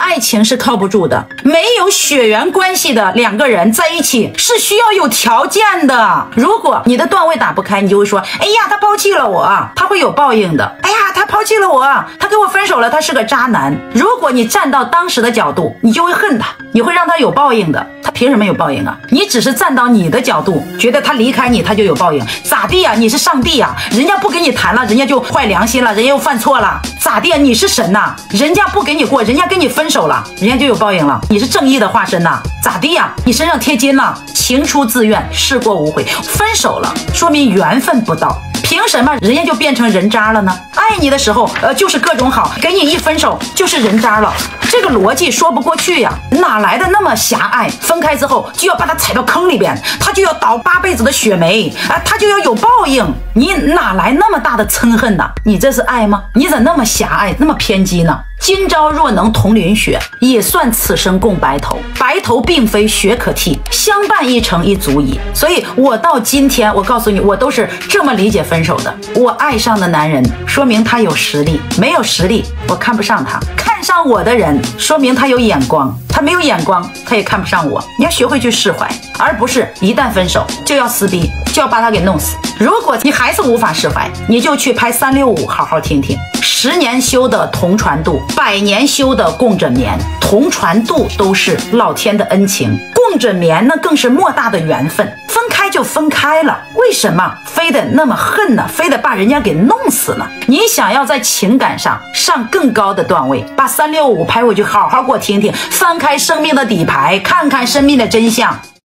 爱情是靠不住的，没有血缘关系的两个人在一起是需要有条件的。如果你的段位打不开，你就会说，哎呀，他抛弃了我，他会有报应的。哎呀，他抛弃了我，他跟我分手了，他是个渣男。如果你站到当时的角度，你就会恨他，你会让他有报应的。他凭什么有报应啊？你只是站到你的角度，觉得他离开你他就有报应，咋地呀？你是上帝呀？人家不跟你谈了，人家就坏良心了，人家又犯错了，咋地呀？你是神呐？人家不跟你过，人家跟你分手了，人家就有报应了，你是正义的化身呐？咋地呀？你身上贴金了，情出自愿，事过无悔，分手了，说明缘分不到。凭什么人家就变成人渣了呢？爱你的时候就是各种好，给你一分手就是人渣了，这个逻辑说不过去呀，哪来的那么狭隘？分开之后就要把他踩到坑里边，他就要倒8辈子的血霉啊，他就要有报应，你哪来那么大的憎恨呢？你这是爱吗？你咋那么狭隘，那么偏激呢？今朝若能同淋雪，也算此生共白头。白头并非雪可替，相伴一程亦足矣。所以我到今天，我告诉你，我都是这么理解分手的。我爱上的男人，说明他有实力；没有实力，我看不上他。看上我的人，说明他有眼光；他没有眼光，他也看不上我。你要学会去释怀，而不是一旦分手就要撕逼，就要把他给弄死。如果你还是无法释怀，你就去拍365好好听听。10年修的同船渡，100年修的共枕眠。同船渡都是老天的恩情，共枕眠那更是莫大的缘分。分开就分开了，为什么非得那么恨呢？非得把人家给弄死呢？你想要在情感上上更高的段位，把365拍回去，好好给我听听，翻开生命的底牌，看看生命的真相。